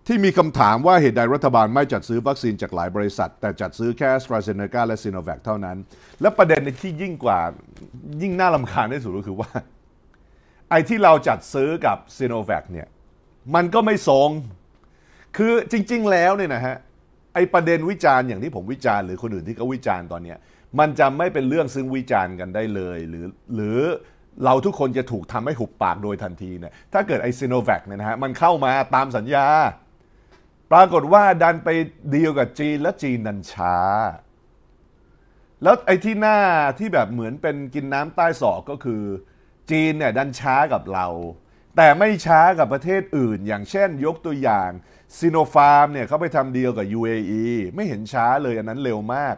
ที่มีคำถามว่าเหตุใดรัฐบาลไม่จัดซื้อวัคซีนจากหลายบริษัทแต่จัดซื้อแค่ AstraZeneca และ Sinovac เท่านั้นและประเด็นที่ยิ่งน่ารำคาญที่สุดก็คือว่าไอ้ที่เราจัดซื้อกับ Sinovac เนี่ยมันก็ไม่ทรงคือจริงๆแล้วเนี่ยนะฮะไอ้ประเด็นวิจารณ์อย่างที่ผมวิจารณ์หรือคนอื่นที่เขาวิจารณ์ตอนนี้มันจะไม่เป็นเรื่องซึ่งวิจารณ์กันได้เลยหรือเราทุกคนจะถูกทำให้หุบปากโดยทันทีเนี่ยถ้าเกิดไอ้ Sinovac เนี่ยนะฮะมันเข้ามาตามสัญญาปรากฏว่าดันไปดีลกับจีนและจีนดันช้าแล้วไอ้ที่หน้าที่แบบเหมือนเป็นกินน้ำใต้ศอกก็คือจีนเนี่ยดันช้ากับเราแต่ไม่ช้ากับประเทศอื่นอย่างเช่นยกตัวอย่างซิโนฟาร์มเนี่ยเขาไปทำดีลกับ UAE ไม่เห็นช้าเลยอันนั้นเร็วมาก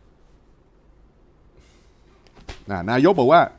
นายกบอกว่า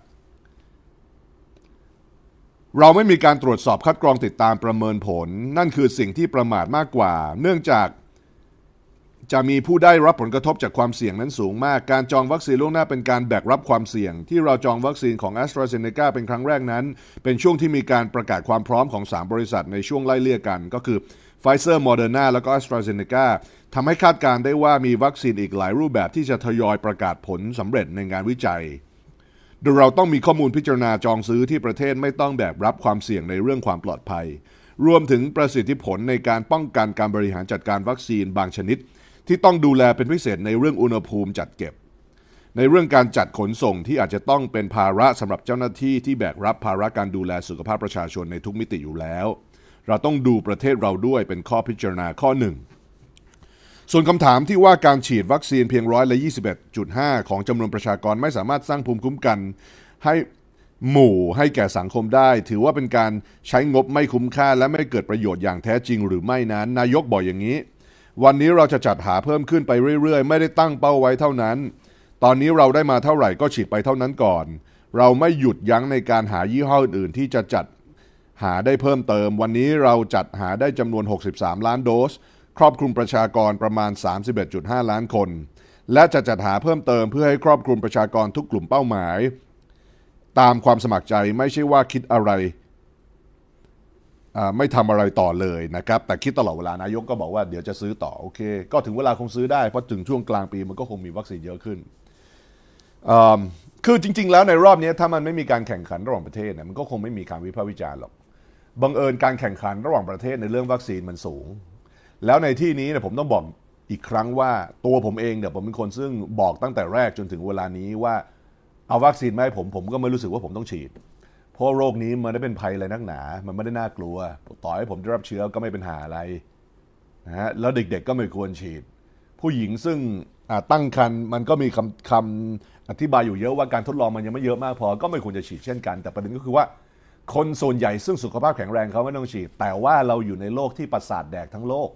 เราไม่มีการตรวจสอบคัดกรองติดตามประเมินผลนั่นคือสิ่งที่ประมาทมากกว่าเนื่องจากจะมีผู้ได้รับผลกระทบจากความเสี่ยงนั้นสูงมากการจองวัคซีนล่วงหน้าเป็นการแบกรับความเสี่ยงที่เราจองวัคซีนของ AstraZeneca เป็นครั้งแรกนั้นเป็นช่วงที่มีการประกาศความพร้อมของ3บริษัทในช่วงไล่เลี่ยกันก็คือ Pfizer Moderna แล้วก็ AstraZeneca ทำให้คาดการณ์ได้ว่ามีวัคซีนอีกหลายรูปแบบที่จะทยอยประกาศผลสำเร็จในงานวิจัยโดยเราต้องมีข้อมูลพิจารณาจองซื้อที่ประเทศไม่ต้องแบกรับความเสี่ยงในเรื่องความปลอดภัยรวมถึงประสิทธิผลในการป้องกันการบริหารจัดการวัคซีนบางชนิดที่ต้องดูแลเป็นพิเศษในเรื่องอุณหภูมิจัดเก็บในเรื่องการจัดขนส่งที่อาจจะต้องเป็นภาระสำหรับเจ้าหน้าที่ที่แบกรับภาระการดูแลสุขภาพประชาชนในทุกมิติอยู่แล้วเราต้องดูประเทศเราด้วยเป็นข้อพิจารณาข้อหนึ่งส่วนคำถามที่ว่าการฉีดวัคซีนเพียง21.5%ของจำนวนประชากรไม่สามารถสร้างภูมิคุ้มกันให้หมู่ให้แก่สังคมได้ถือว่าเป็นการใช้งบไม่คุ้มค่าและไม่เกิดประโยชน์อย่างแท้จริงหรือไม่นั้นนายกบอกอย่างนี้วันนี้เราจะจัดหาเพิ่มขึ้นไปเรื่อยๆไม่ได้ตั้งเป้าไว้เท่านั้นตอนนี้เราได้มาเท่าไหร่ก็ฉีดไปเท่านั้นก่อนเราไม่หยุดยั้งในการหายี่ห้ออื่นที่จะจัดหาได้เพิ่มเติมวันนี้เราจัดหาได้จำนวน63ล้านโดสครอบคลุมประชากรประมาณ 31.5 ล้านคนและจะจัดหาเพิ่มเติมเพื่อให้ครอบคลุมประชากรทุกกลุ่มเป้าหมายตามความสมัครใจไม่ใช่ว่าคิดอะไรไม่ทำอะไรต่อเลยนะครับแต่คิดตลอดเวลานายกก็บอกว่าเดี๋ยวจะซื้อต่อโอเคก็ถึงเวลาคงซื้อได้เพราะถึงช่วงกลางปีมันก็คงมีวัคซีนเยอะขึ้นคือจริงๆแล้วในรอบนี้ถ้ามันไม่มีการแข่งขันระหว่างประเทศเนี่ยมันก็คงไม่มีการวิพากษ์วิจารณ์หรอกบังเอิญการแข่งขันระหว่างประเทศในเรื่องวัคซีนมันสูงแล้วในที่นี้เนี่ยผมต้องบอกอีกครั้งว่าตัวผมเองเนี่ยผมเป็นคนซึ่งบอกตั้งแต่แรกจนถึงเวลานี้ว่าเอาวัคซีนมาให้ผมก็ไม่รู้สึกว่าผมต้องฉีดเพราะโรคนี้มันไม่ได้เป็นภัยอะไรนักหนามันไม่ได้น่ากลัวต่อให้ผมได้รับเชื้อก็ไม่เป็นหาอะไรนะฮะแล้วเด็กๆก็ไม่ควรฉีดผู้หญิงซึ่งตั้งครรภ์มันก็มีคำอธิบายอยู่เยอะว่าการทดลองมันยังไม่เยอะมากพอก็ไม่ควรจะฉีดเช่นกันแต่ประเด็นก็คือว่าคนส่วนใหญ่ซึ่งสุขภาพแข็งแรงเขาไม่ต้องฉีดแต่ว่าเราอยู่ในโลกที่ประสาทแดกทั้งโลก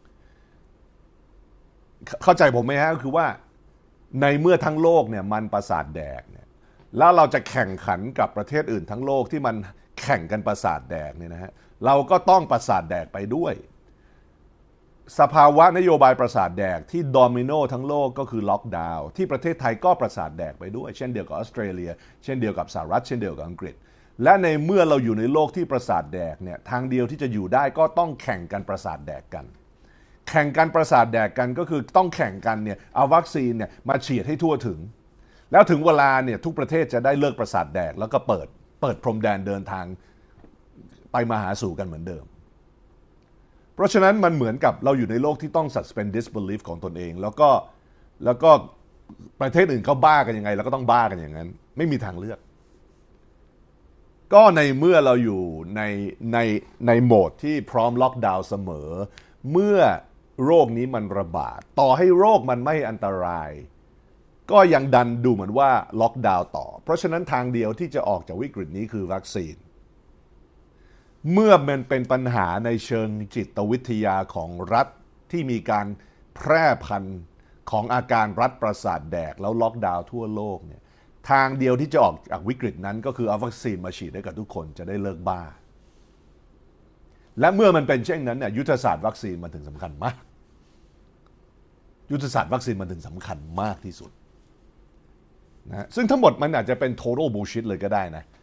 เข้าใจผมไหมฮะก็คือว่าในเมื่อทั้งโลกเนี่ยมันประสาทแดกเนี่ยแล้วเราจะแข่งขันกับประเทศอื่นทั้งโลกที่มันแข่งกันประสาทแดกเนี่ยนะฮะเราก็ต้องประสาทแดกไปด้วยสภาวะนโยบายประสาทแดกที่โดมิโนทั้งโลกก็คือล็อกดาวน์ที่ประเทศไทยก็ประสาทแดกไปด้วยเช่นเดียวกับออสเตรเลียเช่นเดียวกับสหรัฐเช่นเดียวกับอังกฤษและในเมื่อเราอยู่ในโลกที่ประสาทแดกเนี่ยทางเดียวที่จะอยู่ได้ก็ต้องแข่งกันประสาทแดกกันแข่งกันประสาทแดกกันก็คือต้องแข่งกันเนี่ยเอาวัคซีนเนี่ยมาฉีดให้ทั่วถึงแล้วถึงเวลาเนี่ยทุกประเทศจะได้เลิกประสาทแดกแล้วก็เปิดพรมแดนเดินทางไปมาหาสู่กันเหมือนเดิมเพราะฉะนั้นมันเหมือนกับเราอยู่ในโลกที่ต้อง suspend disbelief ของตนเองแล้วก็ประเทศอื่นเขาบ้ากันยังไงเราก็ต้องบ้ากันอย่างนั้นไม่มีทางเลือกก็ในเมื่อเราอยู่ในโหมดที่พร้อมล็อกดาวน์เสมอเมื่อโรคนี้มันระบาดต่อให้โรคมันไม่อันตรายก็ยังดันดูเหมือนว่าล็อกดาวน์ต่อเพราะฉะนั้นทางเดียวที่จะออกจากวิกฤตนี้คือวัคซีนเมื่อมันเป็นปัญหาในเชิงจิตวิทยาของรัฐที่มีการแพร่พันธุ์ของอาการรัฐประสาทแดกแล้วล็อกดาวน์ทั่วโลกเนี่ยทางเดียวที่จะออกจากวิกฤตนั้นก็คือเอาวัคซีนมาฉีดให้กับทุกคนจะได้เลิกบ้าและเมื่อมันเป็นเช่นนั้นเนี่ยยุทธศาสตร์วัคซีนมันถึงสำคัญมากยุทธศาสตร์วัคซีนมันถึงสำคัญมากที่สุดนะซึ่งทั้งหมดมันอาจจะเป็น total bullshit เลยก็ได้นะ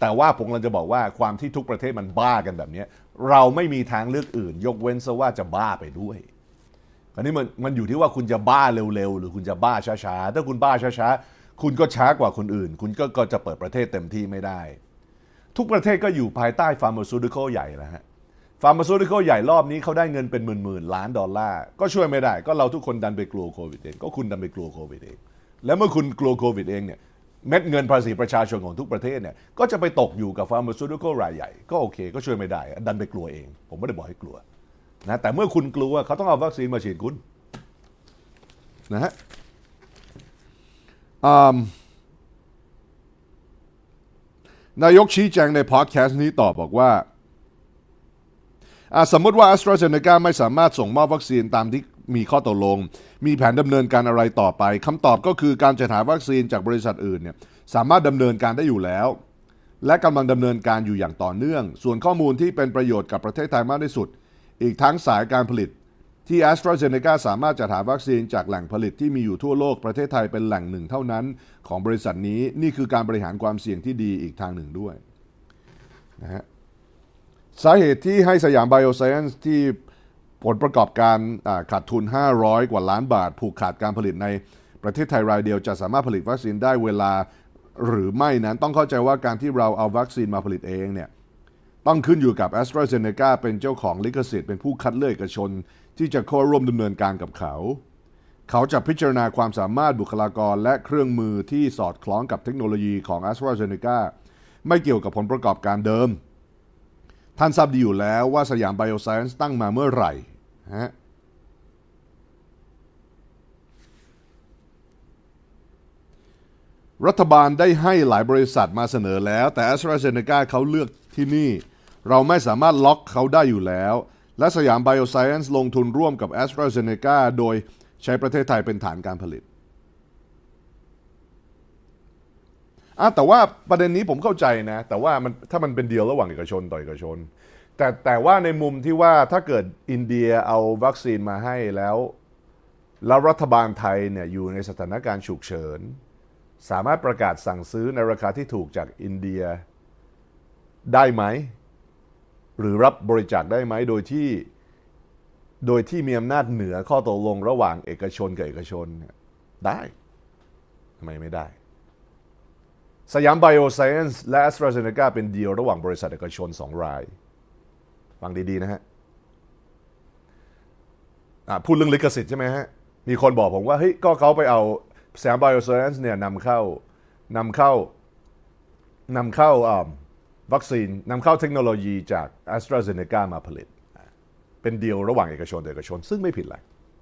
แต่ว่าผมกำลังจะบอกว่าความที่ทุกประเทศมันบ้ากันแบบนี้เราไม่มีทางเลือกอื่นยกเว้นซะว่าจะบ้าไปด้วยอันนี้มันอยู่ที่ว่าคุณจะบ้าเร็วๆหรือคุณจะบ้าช้าๆถ้าคุณบ้าช้าๆคุณก็ช้ากว่าคนอื่นคุณก็จะเปิดประเทศเต็มที่ไม่ได้ทุกประเทศก็อยู่ภายใต้ฟาร์มาซูติคอลใหญ่แล้วฮะฟาร์มาซูติคอลใหญ่รอบนี้เขาได้เงินเป็นหมื่นๆล้านดอลลาร์ก็ช่วยไม่ได้ก็เราทุกคนดันไปกลัวโควิดเองก็คุณดันไปกลัวโควิดเองแล้วเมื่อคุณกลัวโควิดเองเนี่ยเม็ดเงินภาษีประชาชนของทุกประเทศเนี่ยก็จะไปตกอยู่กับฟาร์มาซูติคอลรายใหญ่ก็โอเคก็ช่วยไม่ได้ดันไปกลัวเองผมไม่ได้บอกให้กลัวนะแต่เมื่อคุณกลัวเขาต้องเอาวัคซีนมาฉีดคุณนะฮะนายกชี้แจงในพอดแคสต์นี้ตอบบอกว่าสมมติว่า AstraZeneca ไม่สามารถส่งมอบวัคซีนตามที่มีข้อตกลงมีแผนดำเนินการอะไรต่อไปคำตอบก็คือการจัดหาวัคซีนจากบริษัทอื่นเนี่ยสามารถดำเนินการได้อยู่แล้วและกำลังดำเนินการอยู่อย่างต่อเนื่องส่วนข้อมูลที่เป็นประโยชน์กับประเทศไทยมากที่สุดอีกทั้งสายการผลิตที่ AstraZeneca สามารถจัดหาวัคซีนจากแหล่งผลิตที่มีอยู่ทั่วโลกประเทศไทยเป็นแหล่งหนึ่งเท่านั้นของบริษัทนี้นี่คือการบริหารความเสี่ยงที่ดีอีกทางหนึ่งด้วยนะฮะสาเหตุที่ให้สยามไบโอไซเอนซ์ที่ผลประกอบการขาดทุน500กว่าล้านบาทผูกขาดการผลิตในประเทศไทยรายเดียวจะสามารถผลิตวัคซีนได้เวลาหรือไม่นั้นต้องเข้าใจว่าการที่เราเอาวัคซีนมาผลิตเองเนี่ยต้องขึ้นอยู่กับ AstraZeneca เป็นเจ้าของลิขสิทธิ์เป็นผู้คัดเลือกเอกชนที่จะเข้าร่วมดำเนินการกับเขาจะพิจารณาความสามารถบุคลากรและเครื่องมือที่สอดคล้องกับเทคโนโลยีของ AstraZeneca ไม่เกี่ยวกับผลประกอบการเดิมท่านทราบดีอยู่แล้วว่าสยามไบโอไซเอนซ์ตั้งมาเมื่อไหร่ฮะรัฐบาลได้ให้หลายบริษัทมาเสนอแล้วแต่ AstraZeneca เขาเลือกที่นี่เราไม่สามารถล็อกเขาได้อยู่แล้วและสยามไบโอไซเอนซ์ลงทุนร่วมกับ AstraZeneca โดยใช้ประเทศไทยเป็นฐานการผลิตแต่ว่าประเด็นนี้ผมเข้าใจนะแต่ว่าถ้ามันเป็นเดีลระหว่างเอกชนต่อเอกชนแต่ว่าในมุมที่ว่าถ้าเกิดอินเดียเอาวัคซีนมาให้แล้วรัฐบาลไทยเนี่ยอยู่ในสถานการณ์ฉุกเฉินสามารถประกาศสั่งซื้อในราคาที่ถูกจากอินเดียได้ไหมหรือรับบริจาคได้ไหมโดยที่มีอำนาจเหนือข้อตกลงระหว่างเอกชนกับเอกชนได้ทำไมไม่ได้สยามไบโอไซเอนซ์และ AstraZeneca เป็นดีลระหว่างบริษัทเอกชน2 รายฟังดีๆนะฮะพูดเรื่องลิขสิทธิ์ใช่ไหมฮะมีคนบอกผมว่าเฮ้ยก็เขาไปเอาสยามไบโอไซเอนซ์เนี่ยนำเข้าวัคซีนนำเข้าเทคโนโลยีจาก AstraZeneca มาผลิตเป็นดีลระหว่างเอกชนต่อเอกชนซึ่งไม่ผิดอะไร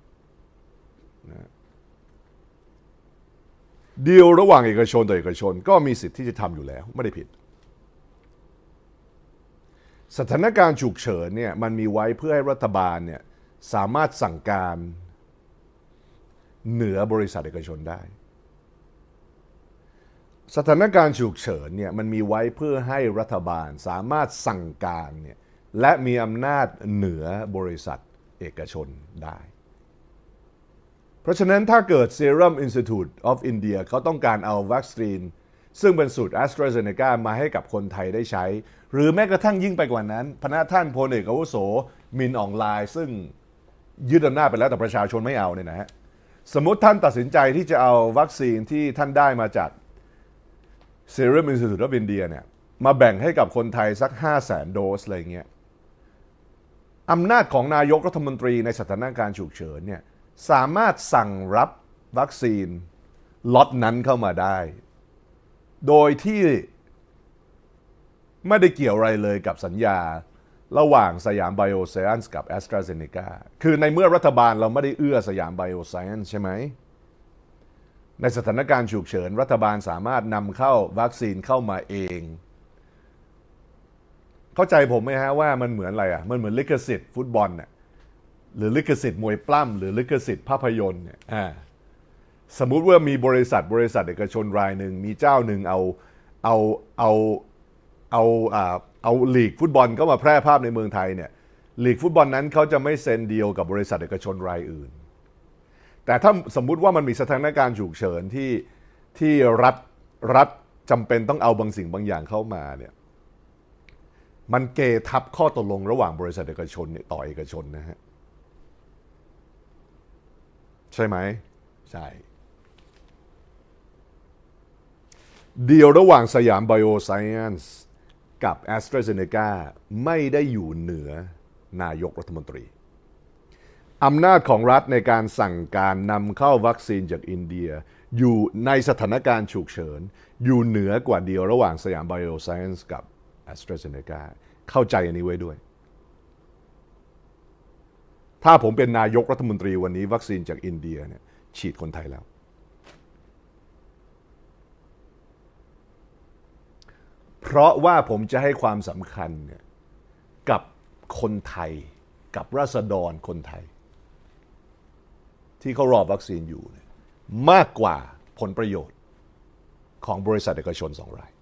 ดีลระหว่างเอกชนต่อเอกชนก็มีสิทธิ์ที่จะทำอยู่แล้วไม่ได้ผิดสถานการณ์ฉุกเฉินเนี่ยมันมีไว้เพื่อให้รัฐบาลเนี่ยสามารถสั่งการเหนือบริษัทเอกชนได้สถานการณ์ฉุกเฉินเนี่ยมันมีไว้เพื่อให้รัฐบาลสามารถสั่งการเนี่ยและมีอำนาจเหนือบริษัทเอกชนได้เพราะฉะนั้นถ้าเกิด Serum Institute of India เขาต้องการเอาวัคซีนซึ่งเป็นสูตร AstraZeneca มาให้กับคนไทยได้ใช้หรือแม้กระทั่งยิ่งไปกว่านั้นพนักท่านพลเอกอาวุโสมินอองไลน์ซึ่งยึดอำนาจไปแล้วแต่ประชาชนไม่เอาเนี่ยนะฮะสมมติท่านตัดสินใจที่จะเอาวัคซีนที่ท่านได้มาจาก Serum Institute of India เนี่ยมาแบ่งให้กับคนไทยสัก 500,000 โดสอะไรเงี้ยอำนาจของนายกรัฐมนตรีในสถานการณ์ฉุกเฉินเนี่ยสามารถสั่งรับวัคซีนล็อตนั้นเข้ามาได้โดยที่ไม่ได้เกี่ยวอะไรเลยกับสัญญาระหว่างสยามไบโอไซเอนซ์กับ AstraZeneca คือในเมื่อรัฐบาลเราไม่ได้เอื้อสยามไบโอไซเอนซ์ใช่ไหมในสถานการณ์ฉุกเฉินรัฐบาลสามารถนำเข้าวัคซีนเข้ามาเองเข้าใจผมไหมฮะว่ามันเหมือนอะไรมันเหมือนลิขสิทธิ์ฟุตบอลน่ะหรือลิขสิทธิ์มวยปล้ำหรือลิขสิทธิ์ภาพยนตร์เนี่ยสมมุติว่ามีบริษัทเอกชนรายหนึ่งมีเจ้าหนึ่งเอาลีกฟุตบอลเข้ามาแพร่ภาพในเมืองไทยเนี่ยลีกฟุตบอลนั้นเขาจะไม่เซ็นดีลกับบริษัทเอกชนรายอื่นแต่ถ้าสมมุติว่ามันมีสถานการณ์ฉุกเฉินที่รัฐจำเป็นต้องเอาบางสิ่งบางอย่างเข้ามาเนี่ยมันเกทับข้อตกลงระหว่างบริษัทเอกชนเนี่ยต่อเอกชนนะฮะใช่ไหมใช่ดีลระหว่างสยามไบโอไซเอนซ์กับ AstraZeneca ไม่ได้อยู่เหนือนายกรัฐมนตรีอำนาจของรัฐในการสั่งการนำเข้าวัคซีนจากอินเดียอยู่ในสถานการณ์ฉุกเฉินอยู่เหนือกว่าดีลระหว่างสยามไบโอไซเอนซ์กับ AstraZeneca เข้าใจอันนี้ไว้ด้วยถ้าผมเป็นนายกรัฐมนตรีวันนี้วัคซีนจากอินเดียเนี่ยฉีดคนไทยแล้วเพราะว่าผมจะให้ความสำคัญเนี่ยกับคนไทยกับราษฎรคนไทยที่เขารอวัคซีนอยู่มากกว่าผลประโยชน์ของบริษัทเอกชน2 ราย